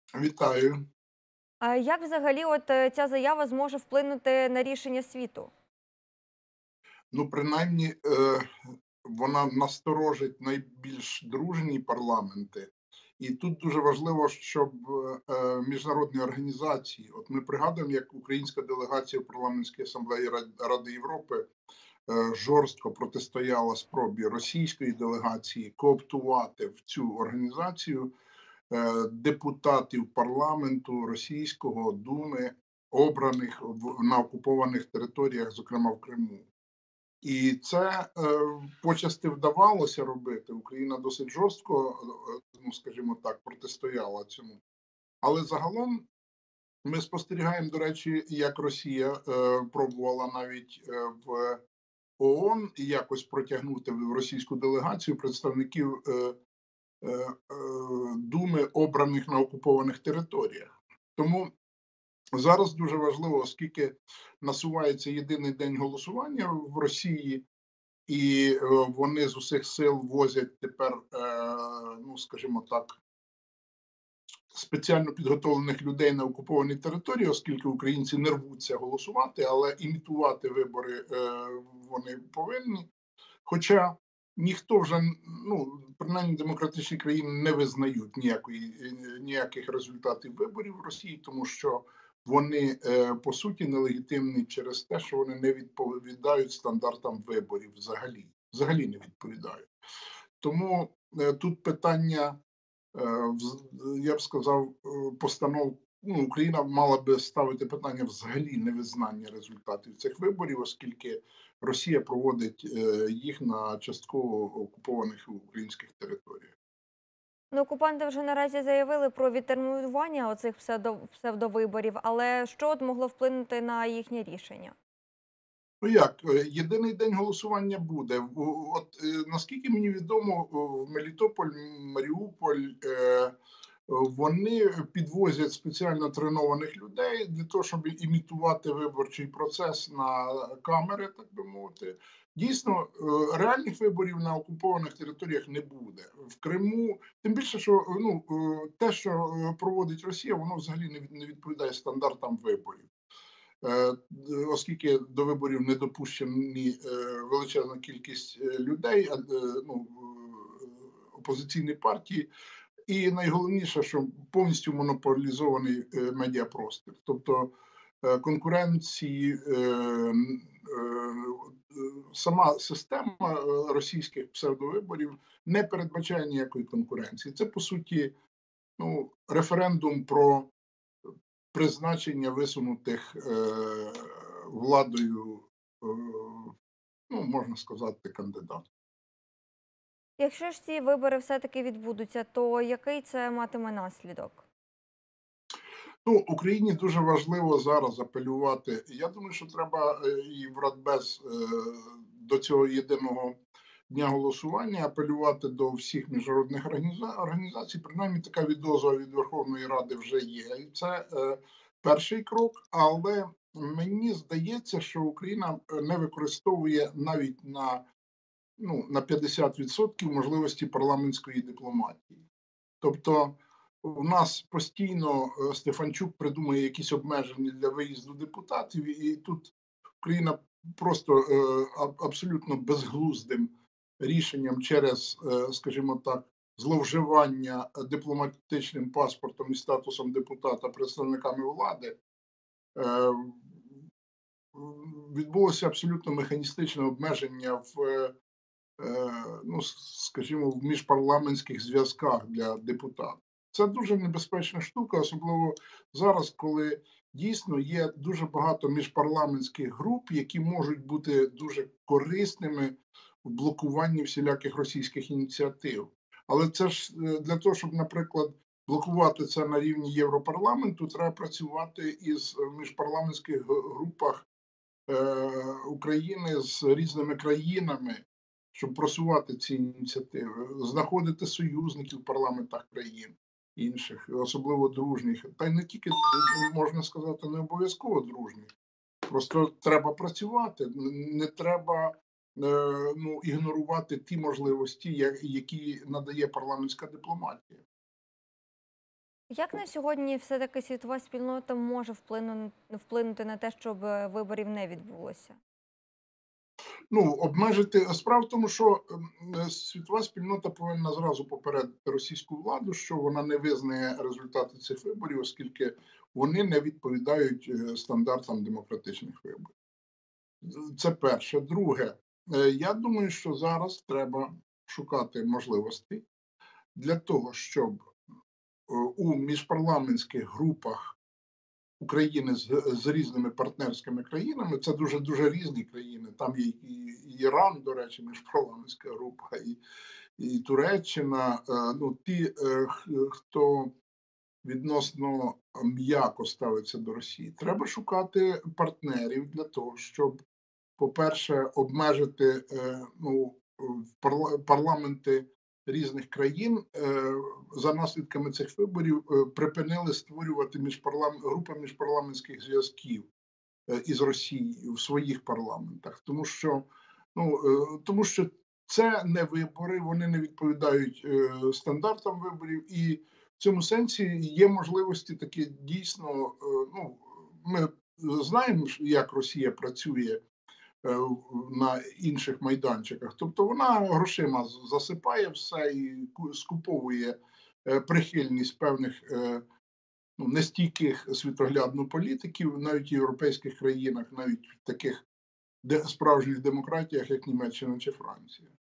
Вітаю. А як взагалі ця заява зможе вплинути на рішення світу? Ну, принаймні, вона насторожить найбільш дружні парламенти. І тут дуже важливо, щоб міжнародні організації, от ми пригадуємо, як українська делегація в парламентській асамблеї Ради Європи жорстко протистояла спробі російської делегації кооптувати в цю організацію депутатів парламенту російського Думи, обраних на окупованих територіях, зокрема в Криму. І це почасти вдавалося робити. Україна досить жорстко, ну скажімо так, протистояла цьому. Але загалом ми спостерігаємо, до речі, як Росія пробувала навіть в ООН якось протягнути в російську делегацію представників Думи, обраних на окупованих територіях. Тому зараз дуже важливо, оскільки насувається єдиний день голосування в Росії, і вони з усіх сил возять тепер, ну скажімо так, спеціально підготовлених людей на окуповані території, оскільки українці не рвуться голосувати, але імітувати вибори вони повинні. Хоча ніхто вже, ну принаймні демократичні країни не визнають ніяких результатів виборів в Росії, тому що вони по суті нелегітимні через те, що вони не відповідають стандартам виборів взагалі не відповідають. Тому тут питання, я б сказав, постанов. Ну, Україна мала би ставити питання взагалі невизнання результатів цих виборів, оскільки Росія проводить їх на частково окупованих українських територіях. Ну, окупанти вже наразі заявили про відтермінування оцих псевдовиборів, але що могло вплинути на їхнє рішення? Ну як, єдиний день голосування буде. От наскільки мені відомо, в Мелітополь, Маріуполь вони підвозять спеціально тренованих людей для того, щоб імітувати виборчий процес на камери, так би мовити. Дійсно, реальних виборів на окупованих територіях не буде. В Криму, тим більше, що ну, те, що проводить Росія, воно взагалі не відповідає стандартам виборів. Оскільки до виборів не допущені величезна кількість людей, ну, опозиційні партії, і найголовніше, що повністю монополізований медіапростір. Тобто конкуренції, сама система російських псевдовиборів не передбачає ніякої конкуренції. Це, по суті, ну, референдум про призначення висунутих владою, ну, можна сказати, кандидатів. Якщо ж ці вибори все-таки відбудуться, то який це матиме наслідок? Ну, Україні дуже важливо зараз апелювати. Я думаю, що треба і в Радбез до цього єдиного дня голосування апелювати до всіх міжнародних організацій. Принаймні, така відозва від Верховної Ради вже є. І це перший крок. Але мені здається, що Україна не використовує навіть на 50% можливості парламентської дипломатії. Тобто у нас постійно Стефанчук придумує якісь обмеження для виїзду депутатів, і тут Україна просто абсолютно безглуздим рішенням через, скажімо так, зловживання дипломатичним паспортом і статусом депутата представниками влади е, відбулося абсолютно механістичне обмеження ну, скажімо, в міжпарламентських зв'язках для депутатів. Це дуже небезпечна штука, особливо зараз, коли дійсно є дуже багато міжпарламентських груп, які можуть бути дуже корисними в блокуванні всіляких російських ініціатив. Але це ж для того, щоб, наприклад, блокувати це на рівні Європарламенту, треба працювати із міжпарламентських групах України з різними країнами, щоб просувати ці ініціативи, знаходити союзників в парламентах країн інших, особливо дружніх, та й не тільки можна сказати, не обов'язково дружніх. Просто треба працювати, не треба ну, ігнорувати ті можливості, які надає парламентська дипломатія. Як на сьогодні все-таки світова спільнота може вплинути на те, щоб виборів не відбулося? Ну, обмежити справа в тому, що світова спільнота повинна зразу попередити російську владу, що вона не визнає результати цих виборів, оскільки вони не відповідають стандартам демократичних виборів. Це перше. Друге, я думаю, що зараз треба шукати можливості для того, щоб у міжпарламентських групах України з різними партнерськими країнами, це дуже різні країни. Там є і Іран, до речі, міжпарламентська група, і Туреччина. Ну, ті, хто відносно м'яко ставиться до Росії. Треба шукати партнерів для того, щоб, по-перше, обмежити парламенти різних країн за наслідками цих виборів припинили створювати групи міжпарламентських зв'язків із Росією в своїх парламентах, тому що це не вибори, вони не відповідають стандартам виборів, і в цьому сенсі є можливості такі дійсно. Ми знаємо, як Росія працює на інших майданчиках. Тобто вона грошима засипає все і скуповує прихильність певних нестійких світоглядно політиків, навіть в європейських країнах, навіть в таких справжніх демократіях, як Німеччина чи Франція.